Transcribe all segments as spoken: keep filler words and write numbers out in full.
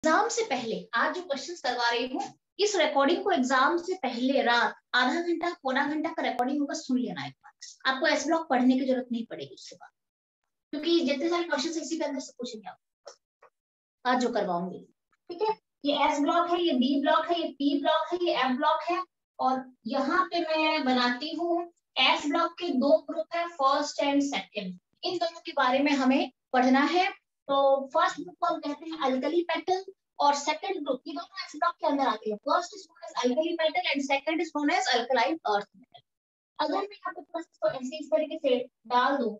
Exam से पहले आज जो क्वेश्चंस करवा रही हूँ, इस रिकॉर्डिंग को एग्जाम से पहले रात आधा घंटा पौना घंटा का रिकॉर्डिंग होगा, सुन लेना एक बार। आपको एस ब्लॉक पढ़ने की जरूरत नहीं पड़ेगी उसके बाद, क्योंकि जितने सारे क्वेश्चन इसी के अंदर से पूछेंगे आप आज जो करवाऊंगी। ठीक है, ये एस ब्लॉक है, ये बी ब्लॉक है, ये पी ब्लॉक है, ये एफ ब्लॉक है। और यहाँ पे मैं बनाती हूँ एस ब्लॉक के दो ग्रुप है, फर्स्ट एंड सेकेंड। इन दोनों के बारे में हमें पढ़ना है। तो फर्स्ट ग्रुप को हम कहते हैं अल्कली मेटल और सेकंड ग्रुप, ये दोनों एस ब्लॉक के अंदर आते हैं। First is known as alkali metal and second is known as alkaline earth metal. अगर मैं यहाँ पे प्लस को ऐसे इस तरीके से डाल दूं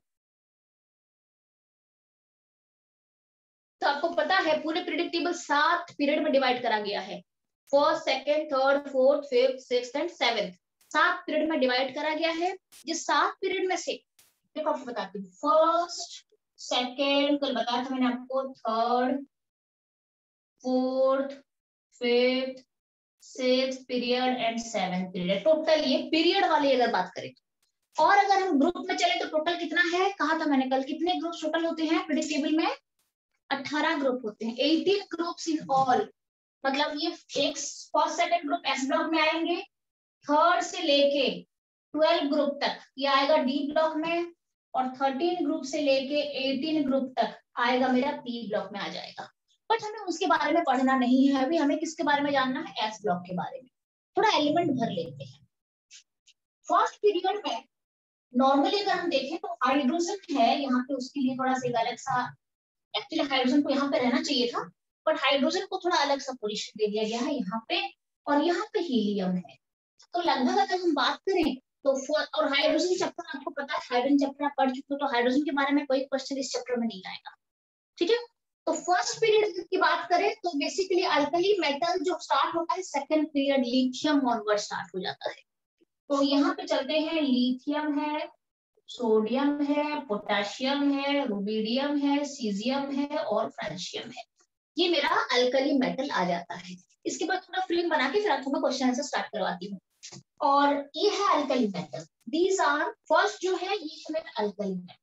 तो आपको पता है पूरे पीरियड टेबल सात पीरियड में डिवाइड करा गया है। First, second, third, fourth, fifth, sixth and seventh, सात पीरियड में डिवाइड करा गया है। जिस सात पीरियड में से देखो आपको बताती हूँ, फर्स्ट, सेकंड, कल बताया था मैंने आपको, third, fourth, fifth, sixth period and seventh period, total ये पीरियड वाली अगर बात करें। और अगर हम ग्रुप में चले तो टोटल कितना है, कहा था मैंने कल, कितने ग्रुप टोटल होते हैं पीरियड टेबल में? अठारह ग्रुप होते हैं, अठारह ग्रुप्स इन ऑल। मतलब ये एक first second group S block में आएंगे, थर्ड से लेके ट्वेल्व ग्रुप तक ये आएगा डी ब्लॉक में, और थर्टीन ग्रुप से लेके अठारह ग्रुप तक आएगा मेरा पी ब्लॉक में आ जाएगा। बट हमें उसके बारे में पढ़ना नहीं है अभी, हमें किसके बारे में जानना है? एस ब्लॉक के बारे में। थोड़ा एलिमेंट भर लेते हैं। फर्स्ट पीरियड में नॉर्मली अगर हम देखें तो हाइड्रोजन है यहाँ पे, उसके लिए थोड़ा सा अलग सा, एक्चुअली हाइड्रोजन को यहाँ पे रहना चाहिए था, बट हाइड्रोजन को थोड़ा अलग सा पोजीशन दे दिया गया है यहाँ पे, और यहाँ पे हीलियम है। तो लगभग अगर हम बात करें तो, और हाइड्रोजन चैप्टर आपको पता है, हाइड्रोजन चैप्टर आप पढ़ चुके हो, तो हाइड्रोजन के बारे में कोई क्वेश्चन इस चैप्टर में नहीं आएगा। ठीक है, तो फर्स्ट पीरियड की बात करें तो बेसिकली अल्कली मेटल जो स्टार्ट होता है, second period lithium onward start हो जाता है। तो यहाँ पे चलते हैं, लिथियम है, सोडियम है, पोटेशियम है, रुबिडियम है, सीजियम है और फ्रांशियम है। ये मेरा अल्कली मेटल आ जाता है। इसके बाद थोड़ा फिल्म बना के फिर आपको मैं क्वेश्चन आंसर स्टार्ट करवाती हूँ। और ये है alkali metal, these are, first जो है ये है मेरा अल्कली मेटल।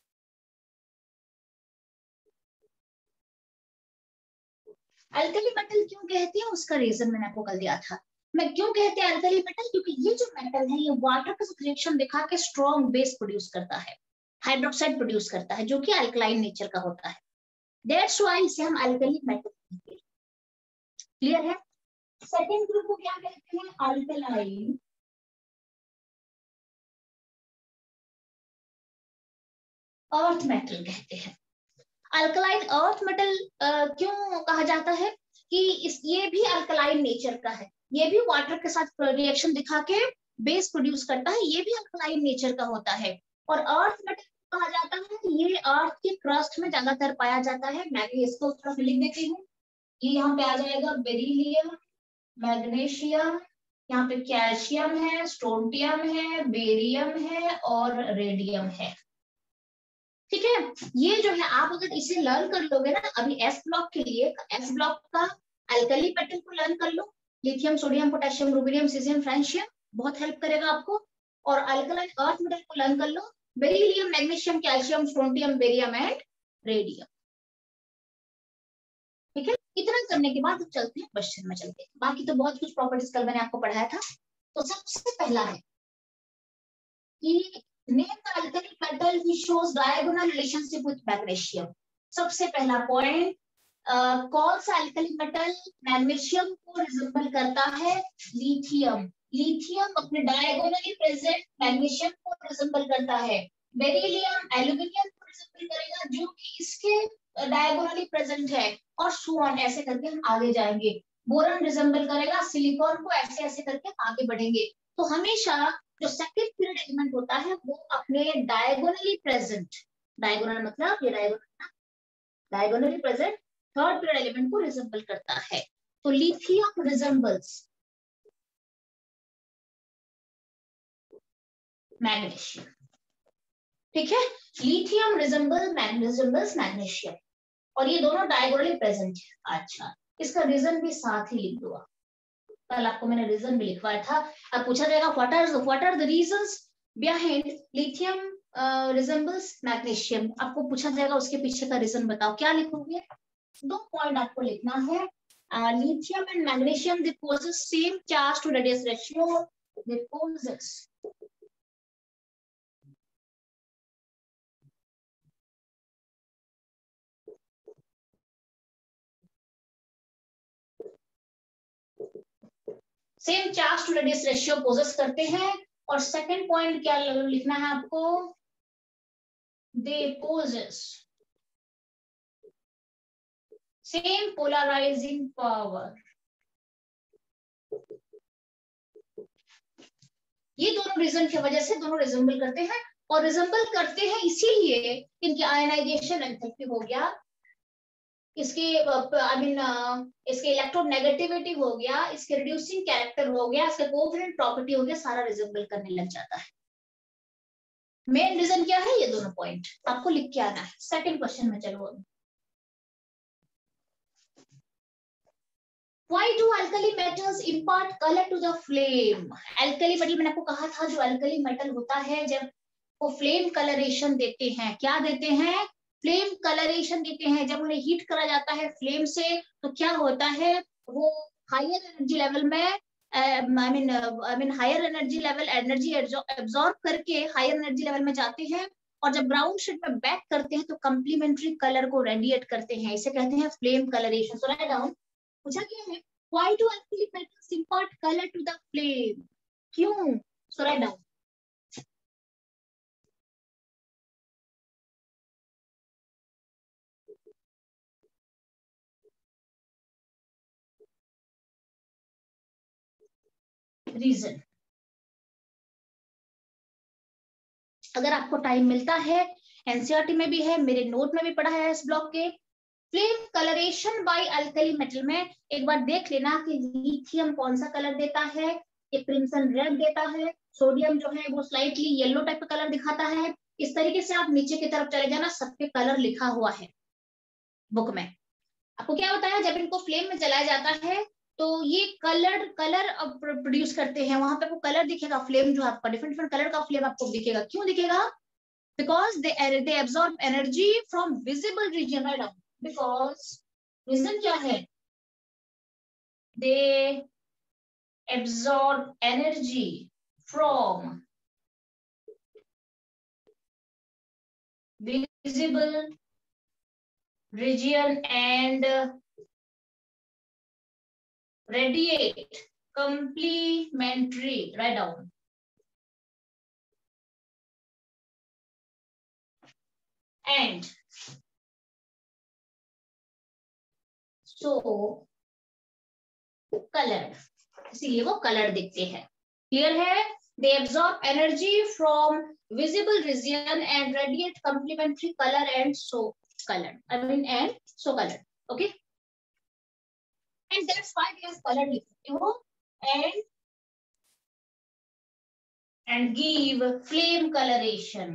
अल्कली मेटल क्यों कहते हैं उसका रीजन मैंने आपको कल दिया था। मैं क्यों कहते हैं अल्कली मेटल, क्योंकि ये जो मेटल है ये वाटर का रिएक्शन दिखा के स्ट्रॉन्ग बेस प्रोड्यूस करता है, हाइड्रोक्साइड प्रोड्यूस करता है, जो कि अल्कलाइन नेचर का होता है। दैट्स व्हाई इसे हम अल्कली मेटल कहते हैं। क्लियर है? सेकंड ग्रुप को क्या कहते हैं? अल्कलाइन अर्थ मेटल कहते हैं। अल्कलाइन अर्थ मेटल क्यों कहा जाता है कि इस ये भी अल्कलाइन नेचर का है, ये भी वाटर के साथ रिएक्शन दिखा के बेस प्रोड्यूस करता है, ये भी अल्कलाइन नेचर का होता है। और अर्थ मेटल कहा जाता है कि ये अर्थ के क्रस्ट में ज्यादातर पाया जाता है। मैं भी इसको थोड़ा लिख देती हूँ, ये यहाँ पे आ जाएगा बेरिलियम, मैग्नीशियम, यहाँ पे कैल्शियम है, स्ट्रोंटियम है, बेरियम है और रेडियम है। ठीक है, ये जो है आप अगर इसे लर्न कर लोगे ना अभी एस ब्लॉक के लिए, एस ब्लॉक का अल्कली मेटल को लर्न कर लो, lithium, sodium, potassium, rubidium, caesium, francium, बहुत हेल्प करेगा आपको। और अल्कलाइन अर्थ मेटल को लर्न कर लो, beryllium, magnesium, calcium, strontium, barium and radium. ठीक है, इतना करने के बाद चलते हैं क्वेश्चन में चलते हैं। बाकी तो बहुत कुछ प्रॉपर्टीज कल मैंने आपको पढ़ाया था। तो सबसे पहला है कि name the alkali metal which shows diagonal relationship with magnesium। सबसे पहला पॉइंट, कौन सा अल्कली मेटल मैग्नीशियम को रिजेंबल करता है? लिथियम। लिथियम अपने डायगोनली प्रेजेंट मैग्नीशियम को रिजेंबल करता है। बेरिलियम एल्यूमिनियम को रिजेंबल करेगा जो कि इसके डायगोनली प्रेजेंट है, और सो ऑन, ऐसे करके हम आगे जाएंगे। बोरन रिजेंबल करेगा सिलिकॉन को, ऐसे ऐसे करके आगे बढ़ेंगे। तो हमेशा जो सेकंड पीरियड एलिमेंट होता है वो अपने डायगोनली प्रेजेंट, डायगोनल मतलब ये diagonal, diagonally present third period element को रिजेंबल करता है। तो लिथियम रिजेंबल्स मैग्नीशियम। ठीक है, लिथियम रिजेंबल मैग्नीशियम मैग्नीशियम, और ये दोनों डायगोनली प्रेजेंट है। अच्छा, इसका रीजन भी साथ ही लिख दो। कल आपको मैंने रीजन भी लिखवाया था। अब पूछा जाएगा what are what are the reasons behind lithium resembles magnesium, आपको पूछा जाएगा उसके पीछे का रीजन बताओ, क्या लिखोगे? दो पॉइंट आपको लिखना है। Lithium and magnesium they possess same charge to radius ratio, they possess same charge to radius ratio possess करते हैं। और सेकंड पॉइंट क्या लिखना है आपको, they possess same polarising power. ये दोनों रीजन की वजह से दोनों रिजेंबल करते हैं, और रिजेंबल करते हैं इसीलिए इनकी आयनाइजेशन एंथैल्पी हो गया, इसके आई मीन इसके इलेक्ट्रोनेगेटिविटी हो गया, इसके रिड्यूसिंग कैरेक्टर हो गया, इसका कोवेलेंट प्रॉपर्टी हो गया, सारा रिजेंबल करने लग जाता है। मेन रीजन क्या है, ये दोनों पॉइंट आपको लिख के आना है। सेकंड क्वेश्चन में चलो, Why do alkali metals impart color to the flame? Alkali metal मैंने आपको कहा था, जो alkali metal होता है जब वो फ्लेम कलरेशन देते हैं, क्या देते हैं, फ्लेम कलरेशन देते हैं। जब उन्हें हीट करा जाता है फ्लेम से तो क्या होता है, वो हायर एनर्जी लेवल में I mean I mean higher energy level energy absorb करके हायर एनर्जी लेवल में जाते हैं, और जब ग्राउंड शीट में बैक करते हैं तो कंप्लीमेंट्री कलर को रेडिएट करते हैं, इसे कहते हैं flame colouration. So write down, पूछा क्या है, why do alkali metals impart color to the flame? क्यों? So write down. Reason. अगर आपको टाइम मिलता है, एनसीईआरटी में भी है, मेरे नोट में भी पढ़ा है इस ब्लॉक के, flame colouration by alkali metal में एक बार देख लेना कि लिथियम कौन सा कलर देता है, ये क्रिम्सन रेड देता है, सोडियम जो है वो स्लाइटली येलो टाइप का कलर दिखाता है। इस तरीके से आप नीचे की तरफ चले जाना, सब पे कलर लिखा हुआ है बुक में। आपको क्या बताया, जब इनको फ्लेम में जलाया जाता है तो ये कलर कलर प्रोड्यूस करते हैं, वहां पे आपको कलर दिखेगा, फ्लेम जो आपका डिफरेंट डिफरेंट कलर का फ्लेम आपको दिखेगा। क्यों दिखेगा, because they they absorb energy from visible region, right, because region क्या है, they absorb energy from visible region and radiate complementary, write down, and so colored, इसीलिए वो कलर दिखते हैं। क्लियर है, they absorb energy from visible region and radiate complementary color and so colored, I mean and so colored, okay, and that's why they are colored, you know, and and give flame coloration.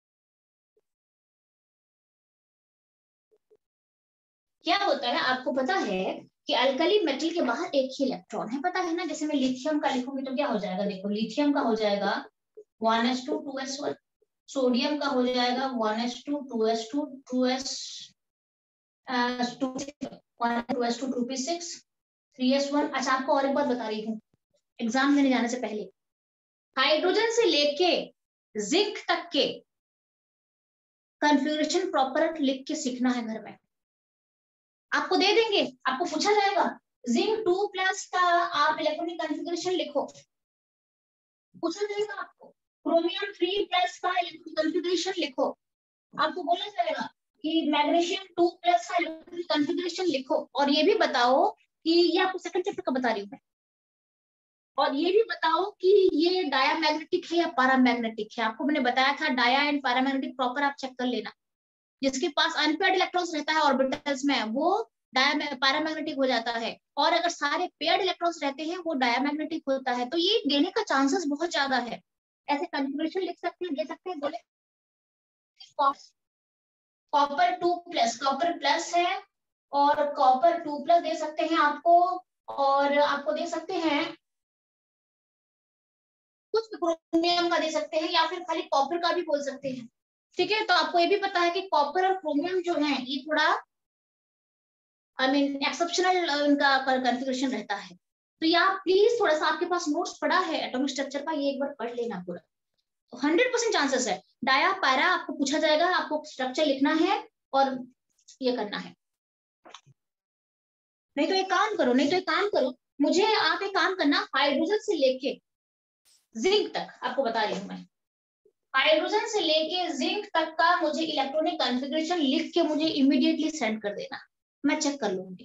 क्या होता है आपको पता है कि alkali metal के बाहर एक ही इलेक्ट्रॉन है, पता है ना, जैसे मैं लिथियम का लिखूंगी तो क्या हो जाएगा, देखो लिथियम का हो जाएगा one s two two s one, sodium का हो जाएगा one s two two s two two s two two s two two p six three s one. अच्छा आपको और एक बात बता रही हूँ, एग्जाम देने जाने से पहले हाइड्रोजन से लेके जिंक तक के कन्फिगरेशन प्रॉपर लिख के सीखना है घर में, आपको दे देंगे, आपको पूछा जाएगा जिंक टू प्लस का आप इलेक्ट्रॉनिक कॉन्फ़िगरेशन लिखो, पूछा जाएगा आपको क्रोमियम थ्री प्लस का इलेक्ट्रॉनिक कॉन्फ़िगरेशन लिखो, आपको बोला जाएगा कि मैग्नीशियम टू प्लस का इलेक्ट्रॉनिक कॉन्फ़िगरेशन लिखो, और ये भी बताओ कि ये आपको सेकंड चैप्टर का बता रही हूँ मैं, और ये भी बताओ कि ये डायामैग्नेटिक है या पैरामैग्नेटिक है। आपको मैंने बताया था डाया एंड पैरामैग्नेटिक प्रॉपर आप चेक कर लेना, जिसके पास अनपेयर्ड इलेक्ट्रॉन्स रहता है ऑर्बिटल्स में वो पैरामैग्नेटिक हो जाता है, और अगर सारे पेयर्ड इलेक्ट्रॉन्स रहते हैं वो डायामैग्नेटिक होता है, तो ये देने का चांसेस बहुत ज्यादा है। ऐसे कॉन्फ़िगरेशन लिख सकते हैं, दे सकते हैं, बोले copper two plus, copper plus है और कॉपर टू प्लस दे सकते हैं आपको, और आपको दे सकते हैं कुछ क्रोमियम का दे सकते हैं, या फिर खाली कॉपर का भी बोल सकते हैं, ठीक है। तो आपको ये भी पता है कि कॉपर और क्रोमियम जो है ये थोड़ा आई मीन एक्सेप्शनल उनका कॉन्फ़िगरेशन रहता है। तो या प्लीज थोड़ा सा आपके पास नोट्स पड़ा है एटॉमिक स्ट्रक्चर का, ये एक बार पढ़ लेना पूरा। हंड्रेड परसेंट चांसेस है डाया पैरा आपको पूछा जाएगा, आपको स्ट्रक्चर लिखना है और ये करना है। नहीं तो एक काम करो नहीं तो एक काम करो मुझे आप एक काम करना, हाइड्रोजन से लेके जिंक तक आपको बता रही हूँ मैं, हाइड्रोजन से लेके जिंक तक का मुझे इलेक्ट्रॉनिक कॉन्फ़िगरेशन लिख के मुझे इमीडिएटली सेंड कर देना, मैं चेक कर लूंगी।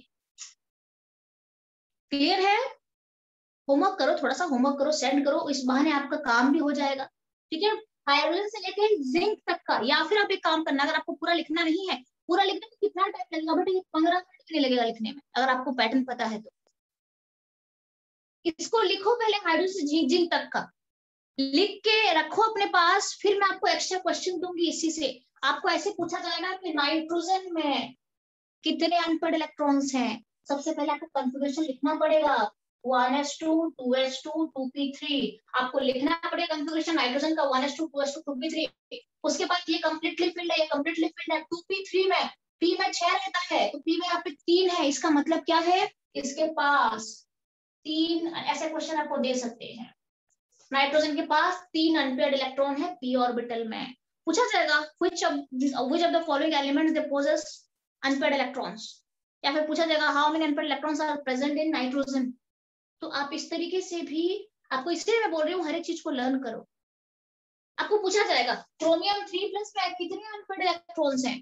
क्लियर है? होमवर्क करो, थोड़ा सा होमवर्क करो, सेंड करो, इस बहाने आपका काम भी हो जाएगा। ठीक है, हाइड्रोजन से लेके जिंक तक का। या फिर आप एक काम करना, अगर आपको पूरा लिखना नहीं है, पूरा लिखने में कितना टाइम लगेगा बेटा? पंद्रह मिनट नहीं लगेगा लिखने में, अगर आपको पैटर्न पता है तो। इसको लिखो पहले, हाइड्रोजन से जिंक तक का लिख के रखो अपने पास, फिर मैं आपको एक्स्ट्रा क्वेश्चन दूंगी इसी से। आपको ऐसे पूछा जाएगा कि नाइट्रोजन में कितने अनपेड इलेक्ट्रॉन्स हैं, सबसे पहले आपको कॉन्फ़िगरेशन लिखना पड़ेगा, one s two, two s two, two p three, आपको लिखना पड़ेगा कॉन्फ़िगरेशन नाइट्रोजन का one s two, two s two, two p three. उसके बाद ये कंप्लीटली फिल्ड है, ये कंप्लीटली फिल्ड है। टू पी थ्री में पी में छह रहता है, तो पी में यहाँ पे तीन है, इसका मतलब क्या है? इसके पास तीन, ऐसे क्वेश्चन आपको दे सकते हैं। नाइट्रोजन के पास तीन अनपेयर्ड इलेक्ट्रॉन है पी ऑर्बिटल में, पूछा जाएगा which of which of the following elements they possess unpaired electrons, या फिर पूछा जाएगा how many unpaired electrons are present in nitrogen। तो आप इस तरीके से भी, आपको इसलिए मैं बोल रही हूँ हर एक चीज को लर्न करो। आपको पूछा जाएगा क्रोमियम थ्री प्लस में कितने अनपेयर्ड इलेक्ट्रॉन्स हैं,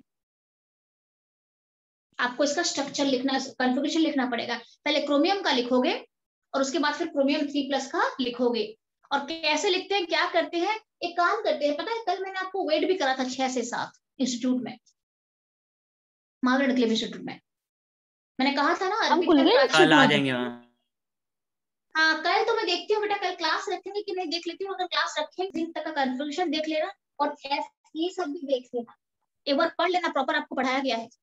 आपको इसका स्ट्रक्चर लिखना, कॉन्फ़िगरेशन लिखना पड़ेगा। पहले क्रोमियम का लिखोगे और उसके बाद फिर क्रोमियम थ्री प्लस का लिखोगे। और कैसे लिखते हैं, क्या करते हैं, एक काम करते हैं, पता है कल मैंने आपको वेट भी करा था छह से सात इंस्टीट्यूट में, महावीर क्लिप इंस्टीट्यूट में। मैंने कहा था ना हम खुल गए, कल आ जाएंगे वहाँ। हाँ कल तो मैं देखती हूँ बेटा, कल क्लास रखेंगे कि नहीं देख लेती हूँ, अगर क्लास रखेंगे दिन तक का कॉन्फ़िगरेशन देख लेना और ये सब भी देख लेना, एक बार पढ़ लेना, प्रॉपर आपको पढ़ाया गया है।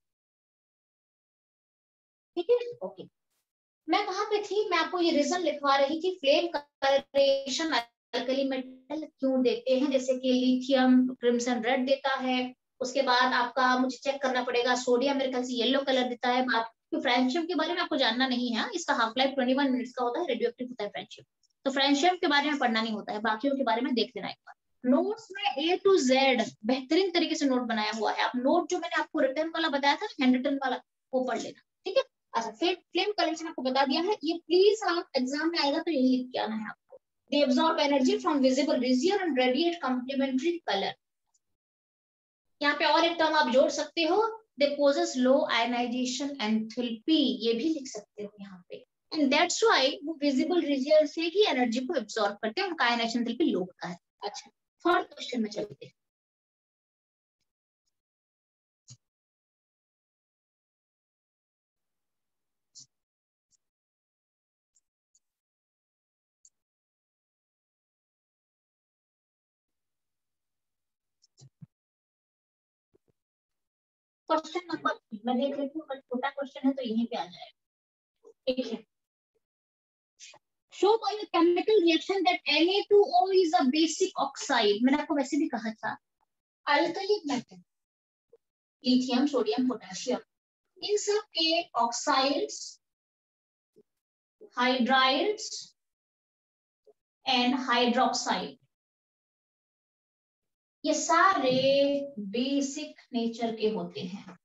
ठीक है, ओके। मैं कहाँ पे थी, मैं आपको ये रीजन लिखवा रही थी, फ्लेम कलरेशन अल्कली मेटल क्यों देते हैं, जैसे कि लिथियम क्रिम्सन रेड देता है, उसके बाद आपका मुझे चेक करना पड़ेगा सोडियम मेरे ख्याल से येलो कलर देता है। बाकी फ्रेंशियम के बारे में आपको जानना नहीं है, इसका half life twenty one minutes का होता है, रेडियो एक्टिव होता है फ्रेंशियम, तो फ्रेंशियम के बारे में पढ़ना नहीं होता है, बाकियों के बारे में देख लेना एक बार। नोट्स में ए टू जेड बेहतरीन तरीके से नोट बनाया हुआ है, आप नोट जो मैंने आपको रिटर्न वाला बताया था, हैंड रिटन वाला, वो पढ़ लेना। ठीक है, अच्छा फिर फ्लेम कलेक्शन आपको बता दिया है, ये प्लीज आप एग्जाम में आएगा तो यही लिख के आना है आपको। They absorb energy from visible region and radiate complementary color। यहाँ पे और एक टर्म आप जोड़ सकते हो, they possess low ionization enthalpy, ये भी लिख सकते हो यहाँ पे, and that's why वो visible region से ही एनर्जी को एब्जॉर्ब करते हैं, उनका आयनाइजेशन एंथैल्पी लो होता है। अच्छा थर्ड क्वेश्चन में चलते हैं। क्वेश्चन नंबर, मैं देख लेती हूँ, अगर छोटा क्वेश्चन है तो यहीं पे आ जाएगा। ठीक है, show by a chemical reaction that N A two O is a basic oxide। मैंने आपको वैसे भी कहा था, alkali metal lithium sodium potassium, इन सब के ऑक्साइड्स, हाइड्राइड्स एंड हाइड्रोक्साइड, ये सारे बेसिक नेचर के होते हैं।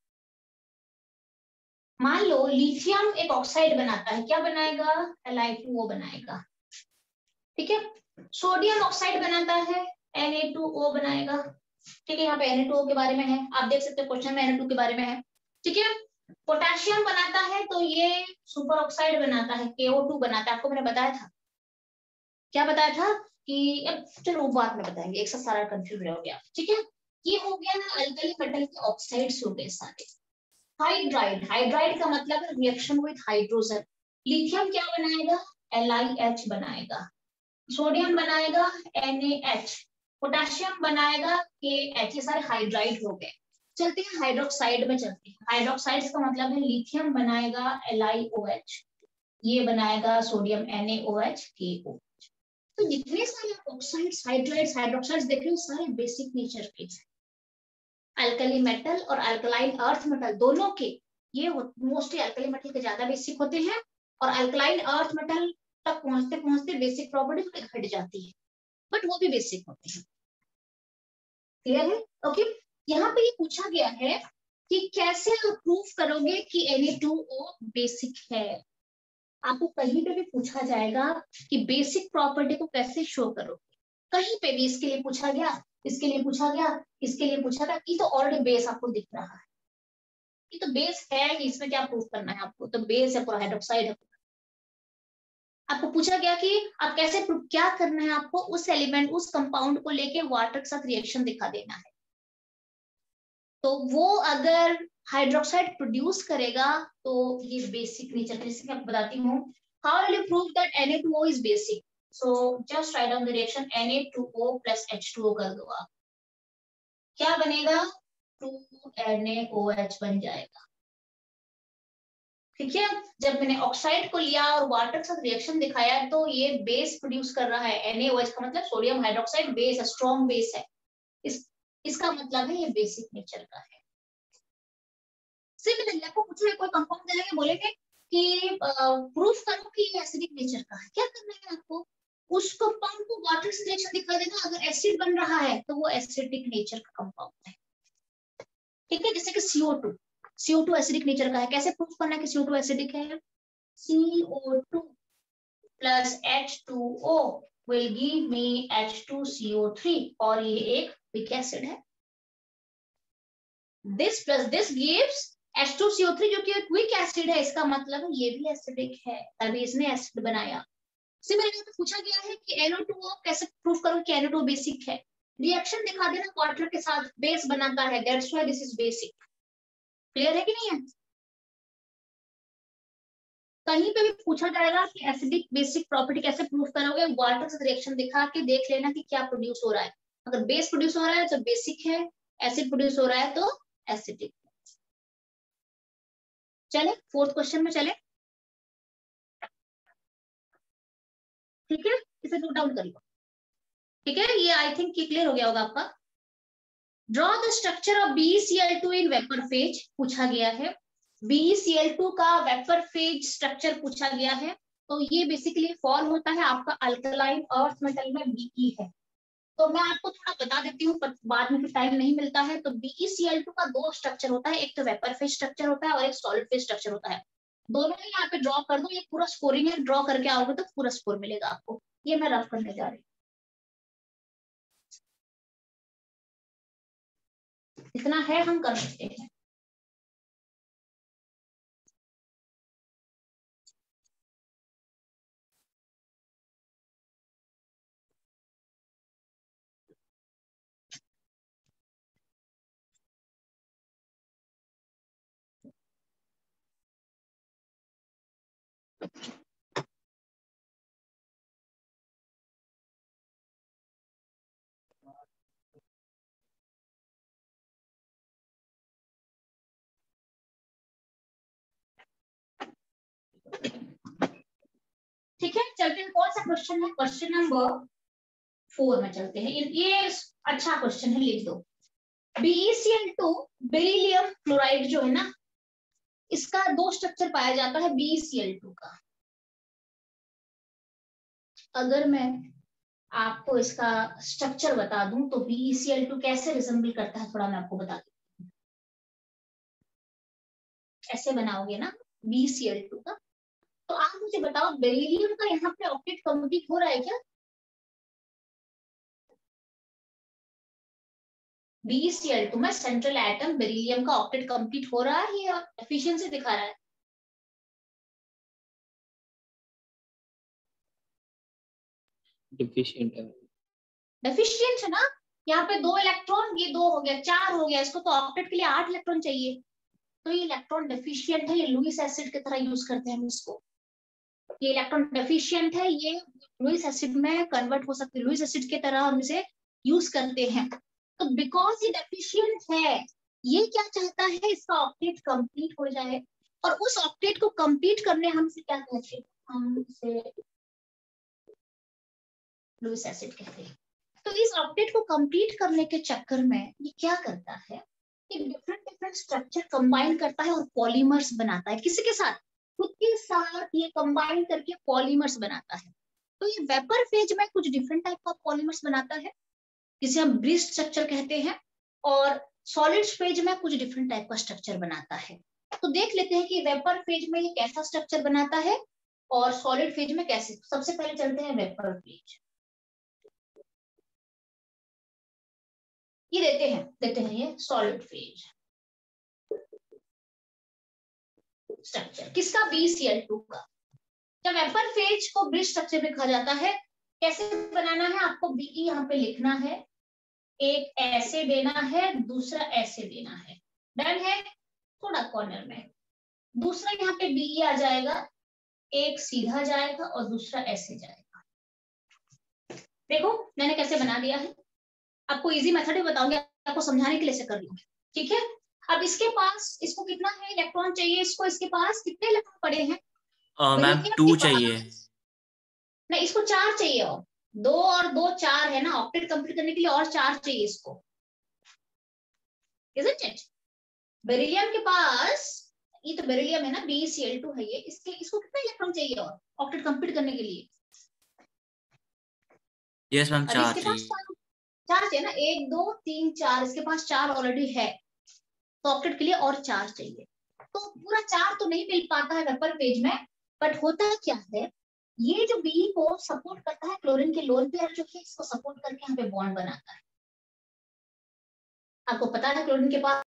मान लो लिथियम एक ऑक्साइड बनाता है, क्या बनाएगा? एल आई टू ओ बनाएगा। ठीक है, सोडियम ऑक्साइड बनाता है, एन ए टू ओ बनाएगा। ठीक है, यहाँ पे एन ए टू ओ के बारे में है, आप देख सकते हो क्वेश्चन में एन ए टू के बारे में है। ठीक है, पोटेशियम बनाता है तो ये सुपर ऑक्साइड बनाता है, के ओ टू बनाता है, आपको मैंने बताया था, क्या बताया था कि, चलो बाद में बताएंगे, एक साथ सारा कंफ्यूज हो गया। ठीक है, ये हो गया ना अल्कली मेटल के ऑक्साइड्स हो गए सारे। हाइड्राइड, हाइड्राइड का मतलब है रिएक्शन विद हाइड्रोजन। लिथियम क्या बनाएगा? एल आई एच बनाएगा, सोडियम बनाएगा एन ए एच, पोटेशियम बनाएगा के एच, ये सारे हाइड्राइड हो गए। चलते हैं हाइड्रोक्साइड में, चलते हैं। हाइड्रोक्साइड का मतलब है लिथियम बनाएगा एल आई ओ एच, ये बनाएगा sodium N A O H K O. तो जितने सारे ऑक्साइड्स, हाइड्राइड्स, हाइड्रोक्साइड्स देख रहे हो, सारे बेसिक नेचर के हैं। अल्कली मेटल और अल्कलाइन अर्थ मेटल दोनों के ये मोस्टली अल्कली मेटल के ज्यादा बेसिक होते हैं और अल्कलाइन अर्थ मेटल तक पहुंचते पहुंचते बेसिक प्रॉपर्टी घट जाती है, बट वो भी बेसिक होते हैं। क्लियर है? ओके, यहाँ पे ये पूछा गया है कि कैसे आप प्रूव करोगे कि N A two O basic है। आपको कहीं पे भी पूछा जाएगा कि बेसिक प्रॉपर्टी को कैसे शो करोगे, कहीं पे भी इसके लिए पूछा गया, इसके लिए पूछा गया, इसके लिए पूछा गया, ये तो ऑलरेडी बेस आपको दिख रहा है, ये तो बेस है, इसमें क्या प्रूफ करना है आपको, तो बेस है पूरा, हाइड्रोक्साइड है। आपको पूछा गया कि आप कैसे प्रूफ, क्या करना है आपको, उस एलिमेंट उस कंपाउंड को लेके वाटर के साथ रिएक्शन दिखा देना है। तो वो अगर हाइड्रोक्साइड प्रोड्यूस करेगा तो ये बेसिक नेचर, जैसे मैं बताती हूँ, how will you prove that N A two O is basic. So just write down the reaction N A two O plus H two O कर दो आप, क्या बनेगा, two N A O H बन जाएगा। ठीक है, जब मैंने ऑक्साइड को लिया और वाटर के साथ रिएक्शन दिखाया तो ये बेस प्रोड्यूस कर रहा है, एन ए ओ एच का मतलब सोडियम हाइड्रोक्साइड बेस है, स्ट्रॉन्ग बेस है, इस इसका मतलब है ये बेसिक नेचर का है। सिमिलरली आपको पूछे कोई कंपाउंड देंगे, बोलेंगे कि प्रूफ करो कि ये एसिडिक नेचर का है, क्या करना है आपको, उस कंपाउंड को वाटर से रिएक्शन दिखा देना, अगर एसिड बन रहा है तो वो एसिडिक नेचर का कंपाउंड है। ठीक है, जैसे कि C O two, C O two acidic nature का है, कैसे प्रूफ करना है कि सी ओ टू एसिडिक है, C O two plus H two O will give me H two C O three और ये एक weak acid है, this plus this gives H two C O three जो कि एक weak acid है, इसका मतलब है ये भी एसिडिक है, तभी इसने एसिड बनाया। सिमिलरली तो पूछा गया है कि एन ओ टू ओ कैसे प्रूफ करो कि एन ओ टू बेसिक है, रिएक्शन दिखा देना वाटर के साथ, बेस बनाता है, that's why this is basic. Clear है कि नहीं है? कहीं पे भी पूछा जाएगा कि एसिडिक बेसिक प्रॉपर्टी कैसे प्रूफ करोगे, वाटर से रिएक्शन दिखा के देख लेना कि क्या प्रोड्यूस हो रहा है, अगर बेस प्रोड्यूस हो रहा है तो बेसिक है, एसिड प्रोड्यूस हो रहा है तो एसिडिक। चले फोर्थ क्वेश्चन में चले, ठीक है, इसे नोट डाउन कर लो। ठीक है, ये आई थिंक क्लियर हो गया होगा आपका। Draw the structure of B E C L two in vapour phase पूछा गया है, B E C L two का वेपर फेज स्ट्रक्चर पूछा गया है, तो ये बेसिकली फॉल होता है आपका अल्कलाइन अर्थ मेटल में बीई है। तो मैं आपको थोड़ा बता देती हूँ, बाद में टाइम नहीं मिलता है। तो B E C L two का दो स्ट्रक्चर होता है, एक तो वेपर फेज स्ट्रक्चर होता है और एक सॉलिड फेज स्ट्रक्चर होता है, दोनों ही यहाँ पे ड्रॉ कर दो, ये पूरा स्कोरिंग है, ड्रॉ करके आओगे तो पूरा स्कोर मिलेगा आपको, ये मैं रफ करने जा रही हूँ, इतना है हम कर सकते हैं। ठीक है, चलते हैं, कौन सा क्वेश्चन है, क्वेश्चन नंबर फोर में चलते हैं, ये अच्छा क्वेश्चन है, लिख दो। B E C L two beryllium chloride जो है ना, इसका दो स्ट्रक्चर पाया जाता है B E C L two का। अगर मैं आपको इसका स्ट्रक्चर बता दूं तो B E C L two कैसे रिजेंबल करता है, थोड़ा मैं आपको बता दूं, ऐसे बनाओगे ना B E C L two का। तो आप मुझे बताओ बेरिलियम का यहाँ पे ऑक्टेट कंप्लीट हो रहा है क्या, B E C L two में सेंट्रल एटम बेरिलियम का ऑक्टेट कंप्लीट हो रहा है या एफिशिएंसी दिखा रहा है? डिफिशिएंट है, डेफिशिएंट है ना, यहाँ पे दो इलेक्ट्रॉन, ये दो हो गया, चार हो गया, इसको तो ऑक्टेट के लिए आठ इलेक्ट्रॉन चाहिए, तो ये इलेक्ट्रॉन डेफिशिएंट है, ये लुईस एसिड की तरह यूज करते हैं हम इसको, ये इलेक्ट्रॉन डेफिशिएंट है, ये लुईस एसिड में कन्वर्ट हो सकते हैं, लुईस एसिड की तरह हम इसे यूज करते हैं। तो बिकॉज ये डेफिशिएंट है, ये क्या चाहता है, इसका ऑक्टेट कंप्लीट हो जाए, और उस ऑक्टेट को कंप्लीट करने हम इसे क्या कहते हैं, हम इसे लुईस एसिड कहते हैं। तो इस ऑक्टेट को कंप्लीट करने के चक्कर में ये क्या करता है, डिफरेंट डिफरेंट स्ट्रक्चर कंबाइन करता है और पॉलीमर्स बनाता है। किसी के साथ? खुद के साथ ये कंबाइन करके पॉलीमर्स बनाता है। तो ये वेपर फेज में कुछ डिफरेंट टाइप का पॉलीमर्स बनाता है, जिसे हम ब्रिज स्ट्रक्चर कहते हैं, और सॉलिड फेज में कुछ डिफरेंट टाइप का स्ट्रक्चर बनाता है। तो देख लेते हैं कि वेपर फेज में ये कैसा स्ट्रक्चर बनाता है और सॉलिड फेज में कैसे। सबसे पहले चलते हैं वेपर फेज। ये देते हैं देते हैं ये सॉलिड फेज स्ट्रक्चर किसका? बी सी एल टू का। जब वेपर फेज को ब्रिज स्ट्रक्चर में कहा जाता है, कैसे बनाना है आपको? बीई यहाँ पे लिखना है, एक ऐसे देना है, दूसरा ऐसे देना है। डन है? थोड़ा कॉर्नर में दूसरा यहाँ पे बीई आ जाएगा, एक सीधा जाएगा और दूसरा ऐसे जाएगा। देखो मैंने कैसे बना दिया है, आपको इजी मेथड भी बताऊंगी, आपको समझाने के लिए से कर रही हूँ, ठीक है। अब इसके पास, इसको कितना है इलेक्ट्रॉन चाहिए, इसको इसके पास कितने इलेक्ट्रॉन पड़े हैं? मैम टू चाहिए। नहीं, इसको चार चाहिए, और दो और दो चार है ना, ऑक्टेट कंप्लीट करने के लिए और चार चाहिए इसको, isn't it? बेरिलियम के पास, ये तो बेरिलियम है ना, बी सी एल टू है ये, इसके इसको कितना इलेक्ट्रॉन चाहिए और ऑक्टेट कंप्लीट करने के लिए? यस मैम, चार इसके पास चाहिए। चार चाहिए ना, एक दो तीन चार, इसके पास चार ऑलरेडी है, तो ऑक्टेट के लिए और चार चाहिए। तो पूरा चार तो नहीं मिल पाता है वेपर फेज में, बट होता क्या है, ये जो बी को सपोर्ट करता है क्लोरीन के लोन पेयर जो है, इसको सपोर्ट करके यहाँ पे बॉन्ड बनाता है। आपको पता है क्लोरीन के पास